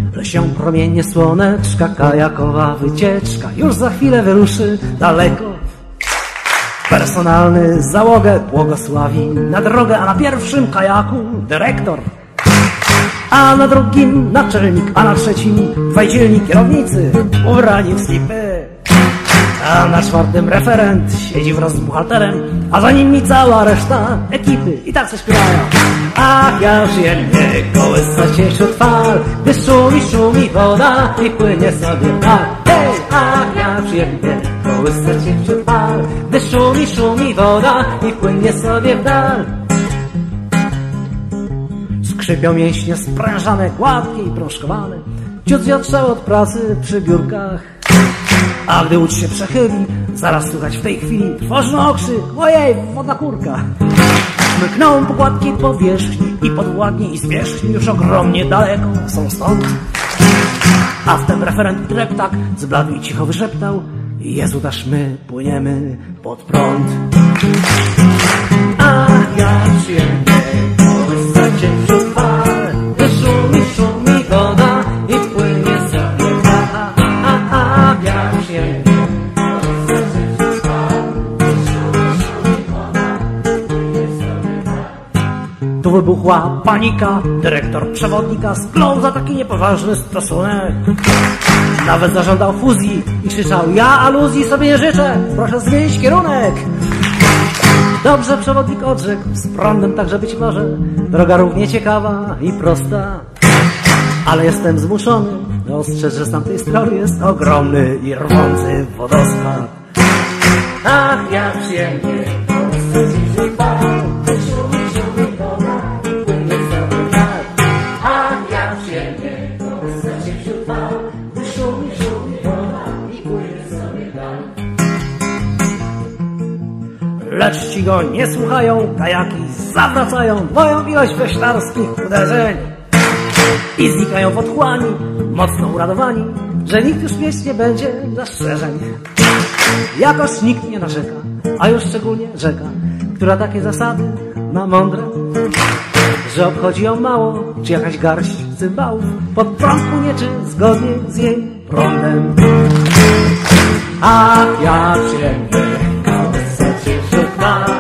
Lesią promienie słoneczka, kajakowa wycieczka już za chwilę wyruszy daleko. Personalny załogę błogosławi na drogę, a na pierwszym kajaku dyrektor, a na drugim naczelnik, a na trzecim dwaj dzielni kierownicy ubrani w slipy. A na czwartym referent siedzi wraz z buchalterem, a za nimi cała reszta ekipy i tak coś śpiewają. Ach, ja przyjemnie kołysać się wśród fal, gdy szumi woda i płynie sobie w dal. Hej! Ach, ja przyjemnie kołysać się wśród fal, gdy szumi woda i płynie sobie w dal. Skrzypią mięśnie sprężane, gładkie i proszkowane, ciut wiatrzało od pracy przy biurkach. A gdy łódź się przechyli, zaraz słychać w tej chwili trwożny okrzyk: ojej, wodna kurka! Smykną pokładki powierzchni i podwładni i zwierzchni już ogromnie daleko są stąd. A wtem referent dreptak zbladł i cicho wyszeptał: Jezu, aż my płyniemy pod prąd. Ach, ja przyjemnie kołysać się wśród fal, gdy szumi woda i płynie sobie w dal. Ach, ja przyjemnie kołysać się wśród fal, gdy szumi woda i płynie sobie w dal. Tu wybuchła panika, dyrektor przewodnika sklął za taki niepoważny stosunek. Nawet zażądał fuzji i krzyczał: ja aluzji sobie nie życzę, proszę zmienić kierunek. Dobrze przewodnik odrzekł, z prądem także być może, droga równie ciekawa i prosta. Ale jestem zmuszony ostrzec, że z tamtej strony jest ogromny i rwący wodospad. Ach, jak przyjemnie kołysać się wśród fal, gdy szumi woda i płynie sobie w dal. Ach, jak przyjemnie kołysać się wśród fal, gdy szumi woda i płynie sobie w dal. Lecz ci go nie słuchają, kajaki zawracają, dwoją ilość wioślarskich uderzeń i znikają w otchłani, mocno uradowani, że nikt już mieć nie będzie zastrzeżeń. Jakoś nikt nie narzeka, a już szczególnie rzeka, która takie zasady ma mądre, że obchodzi ją mało, czy jakaś garść cymbałów pod prąd płynie, czy zgodnie z jej prądem. Ach, ja przyjemnie kołysać się wśród fal,